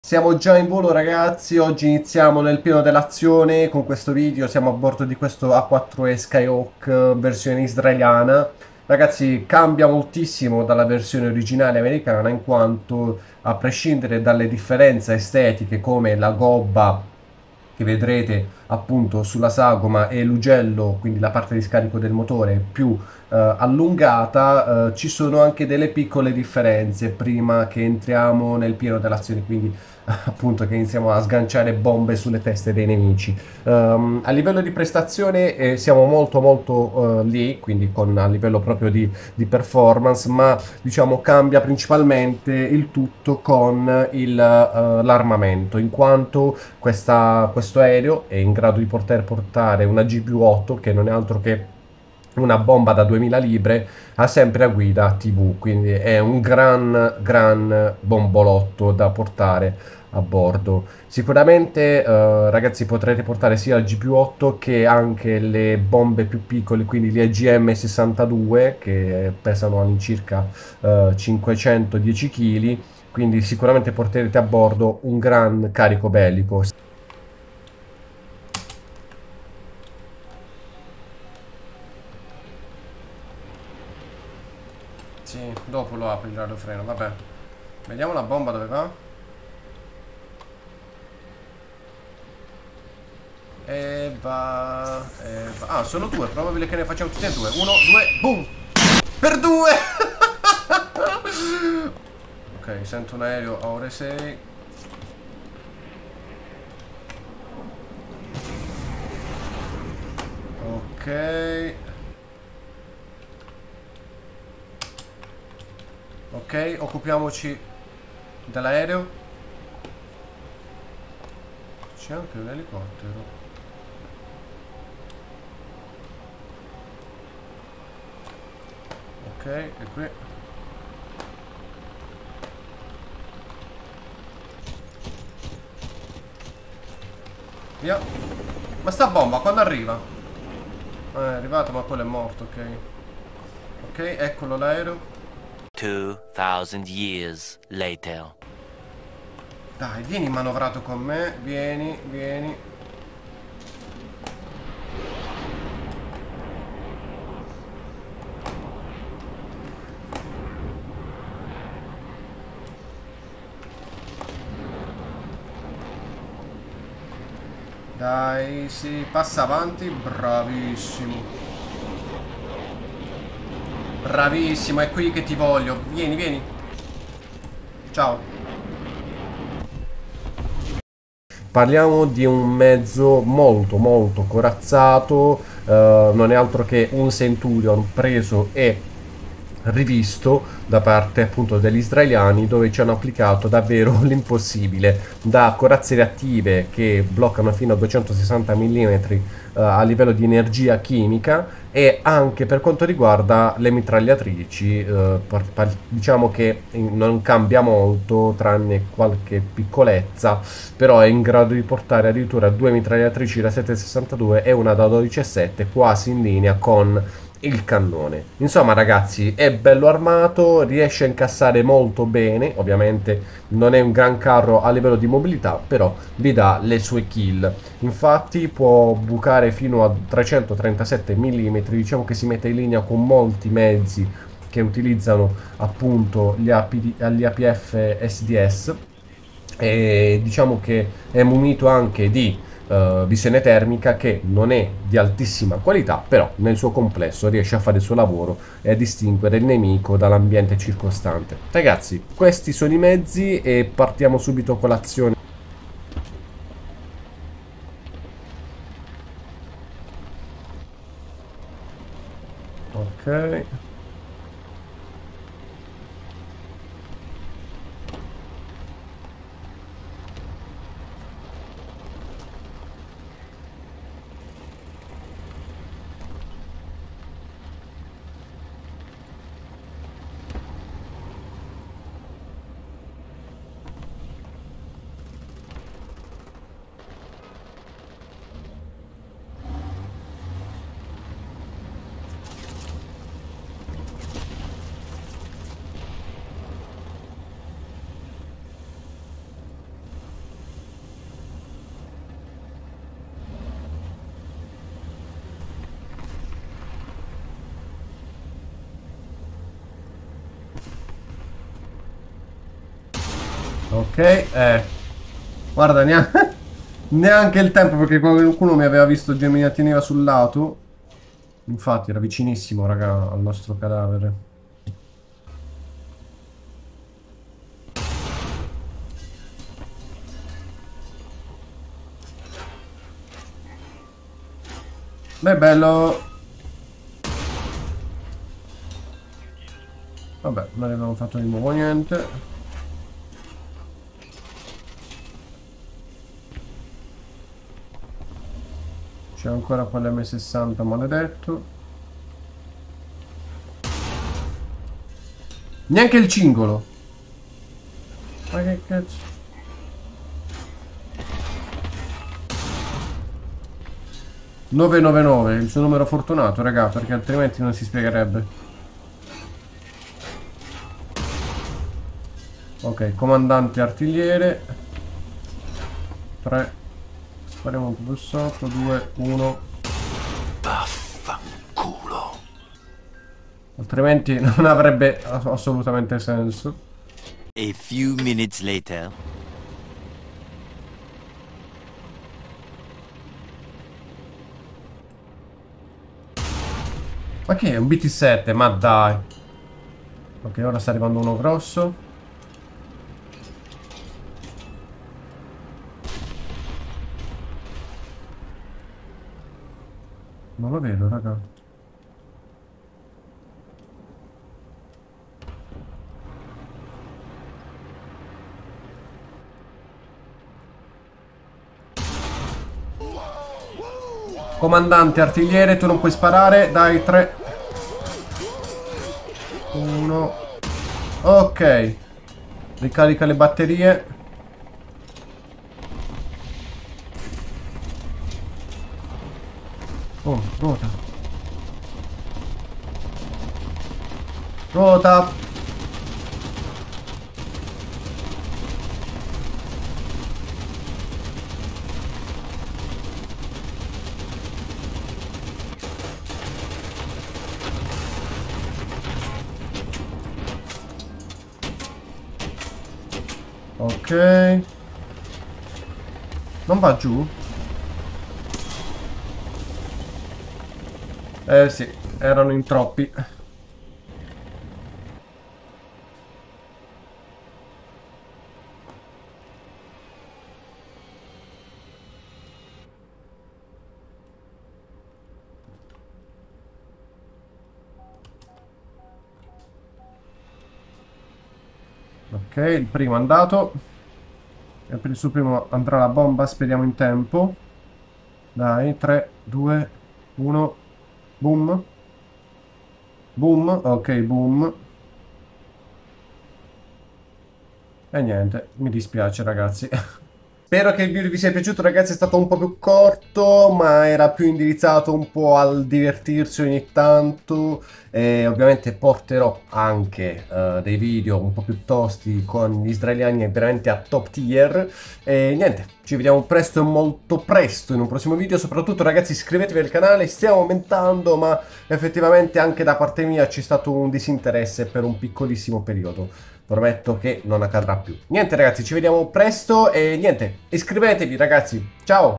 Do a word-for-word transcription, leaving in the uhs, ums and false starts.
Siamo già in volo ragazzi, oggi iniziamo nel pieno dell'azione con questo video, siamo a bordo di questo A quattro E Skyhawk eh, versione israeliana. Ragazzi, cambia moltissimo dalla versione originale americana in quanto, a prescindere dalle differenze estetiche come la gobba che vedrete appunto sulla sagoma e l'ugello, quindi la parte di scarico del motore più eh, allungata, eh, ci sono anche delle piccole differenze prima che entriamo nel pieno dell'azione, quindi appunto che iniziamo a sganciare bombe sulle teste dei nemici. Um, a livello di prestazione eh, siamo molto molto uh, lì, quindi con a livello proprio di, di performance, ma diciamo cambia principalmente il tutto con il, uh, l'armamento, in quanto questa, questo aereo è in grado di poter portare una G P U otto, che non è altro che una bomba da duemila libre, ha sempre a guida T V, quindi è un gran gran bombolotto da portare a bordo. Sicuramente eh, ragazzi, potrete portare sia il G P U otto che anche le bombe più piccole, quindi le G M sessantadue, che pesano all'incirca eh, cinquecentodieci chili, quindi sicuramente porterete a bordo un gran carico bellico. Sì, dopo lo apri il radiofreno, vabbè. Vediamo la bomba dove va. E va, e va. Ah, sono due, probabile che ne facciamo tutti e due. Uno, due, boom! Per due! Ok, sento un aereo a ore sei. Ok. Ok, occupiamoci dell'aereo. C'è anche un elicottero. Ok, e qui. Via. Ma sta bomba quando arriva? Ah, è arrivato, ma quello è morto, ok. Ok, eccolo l'aereo. Two thousand years later. Dai, vieni manovrato con me. Vieni, vieni. Dai, sì, passa avanti. Bravissimo. Bravissimo, è qui che ti voglio. Vieni, vieni. Ciao. Parliamo di un mezzo molto molto corazzato, eh, non è altro che un Centurion preso e rivisto da parte appunto degli israeliani, dove ci hanno applicato davvero l'impossibile, da corazze reattive che bloccano fino a duecentosessanta millimetri eh, a livello di energia chimica, e anche per quanto riguarda le mitragliatrici, eh, par- par- diciamo che non cambia molto tranne qualche piccolezza, però è in grado di portare addirittura due mitragliatrici da sette virgola sessantadue e una da dodici virgola sette, quasi in linea con il cannone. Insomma ragazzi, è bello armato, riesce a incassare molto bene, ovviamente non è un gran carro a livello di mobilità, però vi dà le sue kill. Infatti può bucare fino a trecentotrentasette millimetri, diciamo che si mette in linea con molti mezzi che utilizzano appunto gli, A P D, gli A P F S D S, e diciamo che è munito anche di uh, visione termica, che non è di altissima qualità, però nel suo complesso riesce a fare il suo lavoro e a distinguere il nemico dall'ambiente circostante. Ragazzi, questi sono i mezzi e partiamo subito con l'azione. Ok. Ok, eh. Guarda, neanche, neanche il tempo, perché qualcuno mi aveva visto geminati nera sul lato. Infatti era vicinissimo, raga, al nostro cadavere. Beh, bello. Vabbè, non abbiamo fatto di nuovo niente. C'è ancora quell'emme sessanta maledetto. Neanche il cingolo. Ma che cazzo? nove nove nove, il suo numero fortunato, raga, perché altrimenti non si spiegherebbe. Ok, comandante artigliere. tre. Spariamo un po' più sotto. due, uno. Vaffanculo. Altrimenti non avrebbe ass- assolutamente senso. A few minutes later. Ma che è? Un B T sette? Ma dai. Ok, ora sta arrivando uno grosso. Non lo vedo, raga. Comandante artigliere, tu non puoi sparare. Dai, tre. uno. Ok. Ricarica le batterie. Oh, ruota. Ruota. Ok. Non va giù? Eh sì, erano in troppi. Ok, il primo è andato. E per il suo primo andrà la bomba, speriamo in tempo. Dai, tre, due, uno. Boom. Boom, ok, boom. E niente, mi dispiace ragazzi. Spero che il video vi sia piaciuto ragazzi, è stato un po' più corto, ma era più indirizzato un po' al divertirsi ogni tanto. E ovviamente porterò anche uh, dei video un po' più tosti con gli israeliani veramente a top tier. E niente, ci vediamo presto e molto presto in un prossimo video. Soprattutto ragazzi iscrivetevi al canale, stiamo aumentando, ma effettivamente anche da parte mia c'è stato un disinteresse per un piccolissimo periodo. Prometto che non accadrà più. Niente ragazzi, ci vediamo presto e niente, iscrivetevi ragazzi. Ciao!